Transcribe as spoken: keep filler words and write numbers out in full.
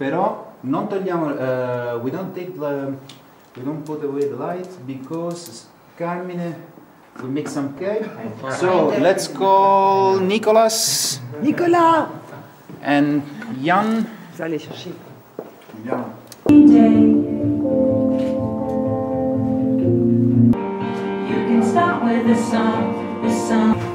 però non togliamo, uh, we don't take the, we don't put away the lights because Carmine will make some cake. So let's call Nicolas. Nicolas. And Jan. Je vais aller chercher. Jan. You can start with a song, a song.